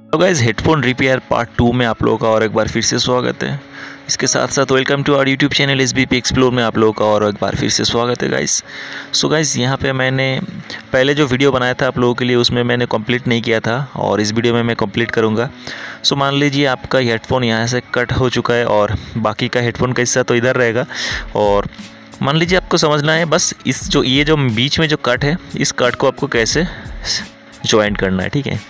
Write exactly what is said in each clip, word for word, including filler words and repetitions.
तो guys headphone repair part two में आप लोगों का और एक बार फिर से स्वागत है। इसके साथ साथ welcome to our YouTube channel S B P explore में आप लोगों का और एक बार फिर से स्वागत है गाइज़। सो गाइज़ यहाँ पे मैंने पहले जो वीडियो बनाया था आप लोगों के लिए उसमें मैंने कंप्लीट नहीं किया था और इस वीडियो में मैं कंप्लीट करूँगा। सो मान लीजिए आपका हेडफोन यहाँ से कट हो चुका है और बाकी का हेडफोन का हिस्सा तो इधर रहेगा। और मान लीजिए आपको समझना है बस इस जो ये जो बीच में जो कट है इस कट को आपको कैसे ज्वाइंट करना है, ठीक है।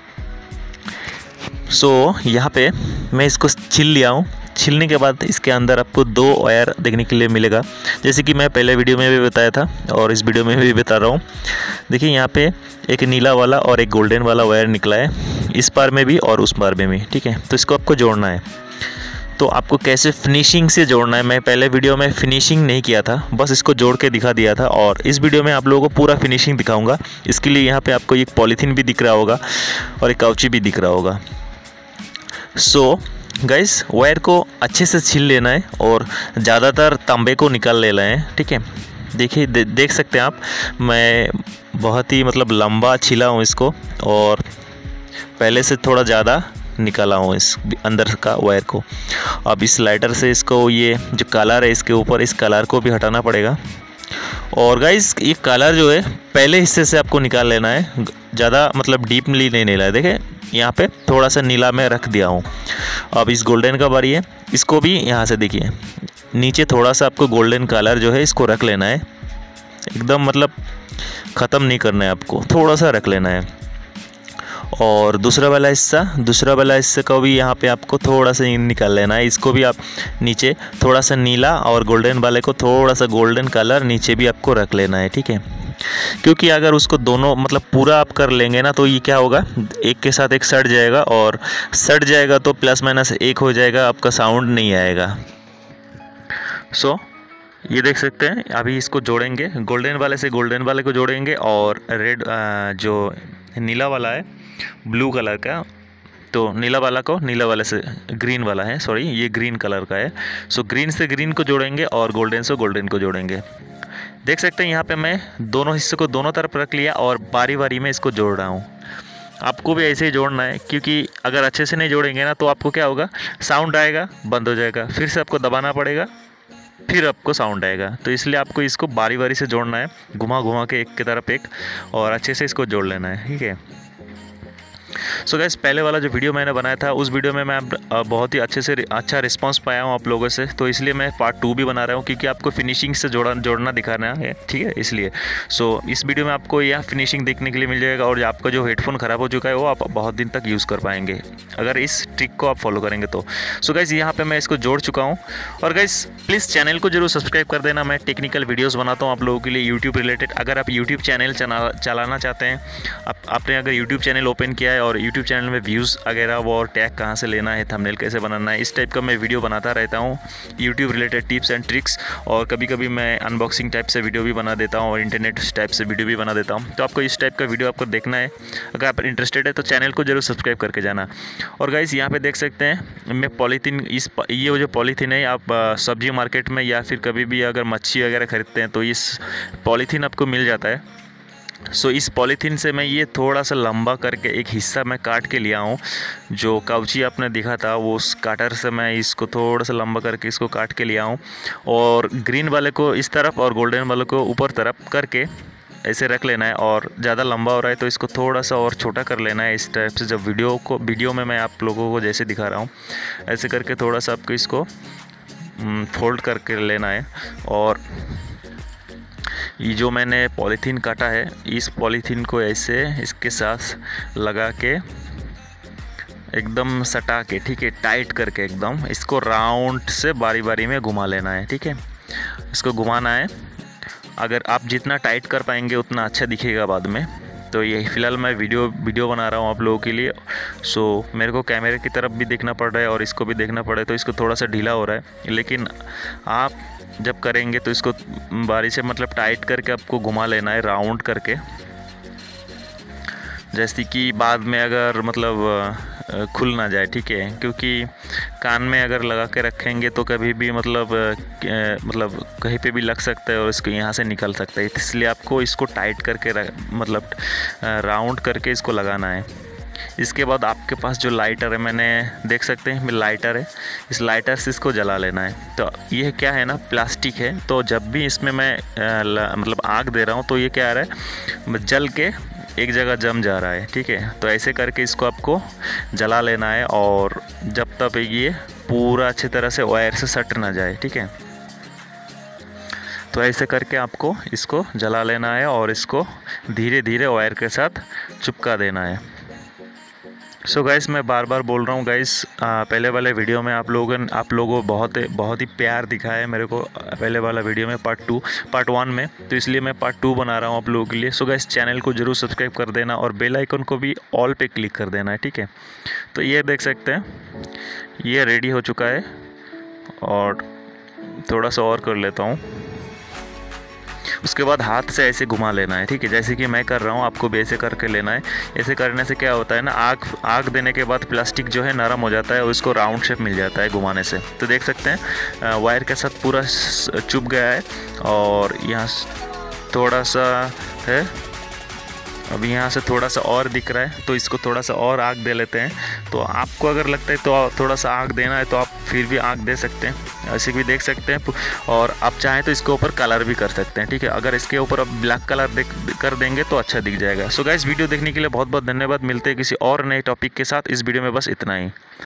सो so, यहाँ पे मैं इसको छिल लिया हूँ। छिलने के बाद इसके अंदर आपको दो वायर देखने के लिए मिलेगा, जैसे कि मैं पहले वीडियो में भी बताया था और इस वीडियो में भी बता रहा हूँ। देखिए यहाँ पे एक नीला वाला और एक गोल्डन वाला वायर निकला है, इस पार में भी और उस पार में भी, ठीक है। तो इसको आपको जोड़ना है। तो आपको कैसे फिनिशिंग से जोड़ना है, मैं पहले वीडियो में फिनिशिंग नहीं किया था, बस इसको जोड़ के दिखा दिया था और इस वीडियो में आप लोगों को पूरा फिनिशिंग दिखाऊँगा। इसके लिए यहाँ पर आपको एक पॉलीथीन भी दिख रहा होगा और एक काउची भी दिख रहा होगा। सो गाइस वायर को अच्छे से छील लेना है और ज़्यादातर तांबे को निकाल लेना है, ठीक है। देखिए दे, देख सकते हैं आप, मैं बहुत ही मतलब लंबा छिला हूँ इसको और पहले से थोड़ा ज़्यादा निकाला हूँ इस अंदर का वायर को। अब इस लाइटर से इसको ये जो कलर है इसके ऊपर इस कलर को भी हटाना पड़ेगा। और गाइस ये कलर जो है पहले हिस्से से आपको निकाल लेना है, ज़्यादा मतलब डीपली नहीं लेना है। देखें यहाँ पे थोड़ा सा नीला में रख दिया हूँ। अब इस गोल्डन का बारी है, इसको भी यहाँ से देखिए नीचे थोड़ा सा आपको गोल्डन कलर जो है इसको रख लेना है, एकदम मतलब ख़त्म नहीं करना है आपको, थोड़ा सा रख लेना है। और दूसरा वाला हिस्सा दूसरा वाला हिस्से को भी यहाँ पे आपको थोड़ा सा निकाल लेना है, इसको भी आप नीचे थोड़ा सा नीला और गोल्डन वाले को थोड़ा सा गोल्डन कलर नीचे भी आपको रख लेना है, ठीक है। क्योंकि अगर उसको दोनों मतलब पूरा आप कर लेंगे ना तो ये क्या होगा, एक के साथ एक सट जाएगा और सट जाएगा तो प्लस माइनस एक हो जाएगा, आपका साउंड नहीं आएगा। सो so, ये देख सकते हैं अभी इसको जोड़ेंगे, गोल्डन वाले से गोल्डन वाले को जोड़ेंगे और रेड जो नीला वाला है ब्लू कलर का, तो नीला वाला को नीला वाले से ग्रीन वाला है, सॉरी ये ग्रीन कलर का है। सो so, ग्रीन से ग्रीन को जोड़ेंगे और गोल्डन से गोल्डन को जोड़ेंगे। देख सकते हैं यहाँ पे मैं दोनों हिस्से को दोनों तरफ रख लिया और बारी बारी में इसको जोड़ रहा हूँ। आपको भी ऐसे ही जोड़ना है, क्योंकि अगर अच्छे से नहीं जोड़ेंगे ना तो आपको क्या होगा, साउंड आएगा बंद हो जाएगा, फिर से आपको दबाना पड़ेगा, फिर आपको साउंड आएगा। तो इसलिए आपको इसको बारी बारी से जोड़ना है, घुमा घुमा के एक की तरफ एक, और अच्छे से इसको जोड़ लेना है, ठीक है। सो गाइस पहले वाला जो वीडियो मैंने बनाया था उस वीडियो में मैं बहुत ही अच्छे से अच्छा रिस्पांस पाया हूँ आप लोगों से, तो इसलिए मैं पार्ट टू भी बना रहा हूँ, क्योंकि आपको फिनिशिंग से जोड़ा जोड़ना दिखाना है, ठीक है, इसलिए। सो इस वीडियो में आपको यह फिनिशिंग देखने के लिए मिल जाएगा और आपका जो हेडफोन ख़राब हो चुका है वो आप बहुत दिन तक यूज़ कर पाएंगे अगर इस ट्रिक को आप फॉलो करेंगे तो। सो गाइस यहाँ पर मैं इसको जोड़ चुका हूँ। और गाइस प्लीज़ चैनल को जरूर सब्सक्राइब कर देना, मैं टेक्निकल वीडियोज़ बनाता हूँ आप लोगों के लिए यूट्यूब रिलेटेड। अगर आप यूट्यूब चैनल चलाना चाहते हैं, आप आपने अगर यूट्यूब चैनल ओपन किया है और यूट्यूब चैनल में व्यूज़ वगैरह वो और टैग कहाँ से लेना है, थंबनेल कैसे बनाना है, इस टाइप का मैं वीडियो बनाता रहता हूँ, YouTube related tips and tricks. और कभी कभी मैं अनबॉक्सिंग टाइप से वीडियो भी बना देता हूँ और इंटरनेट टाइप से वीडियो भी बना देता हूँ। तो आपको इस टाइप का वीडियो आपको देखना है, अगर आप इंटरेस्टेड है तो चैनल को जरूर सब्सक्राइब करके जाना। और गाइस यहाँ पे देख सकते हैं मैं पॉलीथीन, इस ये जो पॉलीथीन है आप सब्जी मार्केट में या फिर कभी भी अगर मच्छी वगैरह खरीदते हैं तो इस पॉलीथीन आपको मिल जाता है। सो so, इस पॉलीथीन से मैं ये थोड़ा सा लंबा करके एक हिस्सा मैं काट के लिया हूँ, जो काउची आपने दिखा था वो उस काटर से मैं इसको थोड़ा सा लंबा करके इसको काट के लिया हूँ। और ग्रीन वाले को इस तरफ और गोल्डन वाले को ऊपर तरफ करके ऐसे रख लेना है, और ज़्यादा लंबा हो रहा है तो इसको थोड़ा सा और छोटा कर लेना है इस टाइप से। जब वीडियो को वीडियो में मैं आप लोगों को जैसे दिखा रहा हूँ ऐसे करके थोड़ा सा आपको इसको फोल्ड करके लेना है। और ये जो मैंने पॉलीथीन काटा है इस पॉलीथीन को ऐसे इसके साथ लगा के एकदम सटा के, ठीक है, टाइट करके एकदम इसको राउंड से बारी बारी में घुमा लेना है, ठीक है। इसको घुमाना है, अगर आप जितना टाइट कर पाएंगे उतना अच्छा दिखेगा बाद में। तो ये फ़िलहाल मैं वीडियो वीडियो बना रहा हूँ आप लोगों के लिए। सो मेरे को कैमरे की तरफ भी देखना पड़ रहा है और इसको भी देखना पड़ रहा है, तो इसको थोड़ा सा ढीला हो रहा है, लेकिन आप जब करेंगे तो इसको बारी से मतलब टाइट करके आपको घुमा लेना है राउंड करके, जैसे कि बाद में अगर मतलब खुल ना जाए, ठीक है। क्योंकि कान में अगर लगा के रखेंगे तो कभी भी मतलब मतलब कहीं पे भी लग सकता है और इसको यहाँ से निकल सकता है, इसलिए आपको इसको टाइट करके मतलब राउंड करके इसको लगाना है। इसके बाद आपके पास जो लाइटर है, मैंने देख सकते हैं लाइटर है, इस लाइटर से इसको जला लेना है। तो ये क्या है ना, प्लास्टिक है, तो जब भी इसमें मैं आ, मतलब आग दे रहा हूँ तो ये क्या आ रहा है, जल के एक जगह जम जा रहा है। ठीक है, तो ऐसे करके इसको आपको जला लेना है और जब तक ये पूरा अच्छी तरह से वायर से सट ना जाए। ठीक है, तो ऐसे करके आपको इसको जला लेना है और इसको धीरे धीरे वायर के साथ चिपका देना है। सो so गाइस, मैं बार बार बोल रहा हूँ गाइस, पहले वाले वीडियो में आप लोगों आप लोगों बहुत बहुत ही प्यार दिखाया है मेरे को पहले वाला वीडियो में, पार्ट टू पार्ट वन में, तो इसलिए मैं पार्ट टू बना रहा हूँ आप लोगों के लिए। सो so गाइस, चैनल को ज़रूर सब्सक्राइब कर देना और बेल आइकन को भी ऑल पे क्लिक कर देना है। ठीक है, तो ये देख सकते हैं ये रेडी हो चुका है और थोड़ा सा और कर लेता हूँ। उसके बाद हाथ से ऐसे घुमा लेना है। ठीक है, जैसे कि मैं कर रहा हूँ, आपको भी ऐसे करके लेना है। ऐसे करने से क्या होता है ना, आग आग देने के बाद प्लास्टिक जो है नरम हो जाता है और इसको राउंड शेप मिल जाता है घुमाने से। तो देख सकते हैं वायर के साथ पूरा चुप गया है और यहाँ थोड़ा सा है, अभी यहाँ से थोड़ा सा और दिख रहा है, तो इसको थोड़ा सा और आग दे लेते हैं। तो आपको अगर लगता है तो थोड़ा सा आग देना है तो आप फिर भी आग दे सकते हैं, ऐसे भी देख सकते हैं। और आप चाहें तो इसके ऊपर कलर भी कर सकते हैं। ठीक है, अगर इसके ऊपर आप ब्लैक कलर देख कर देंगे तो अच्छा दिख जाएगा। सो गाइस, वीडियो देखने के लिए बहुत बहुत धन्यवाद। मिलते हैं किसी और नए टॉपिक के साथ। इस वीडियो में बस इतना ही।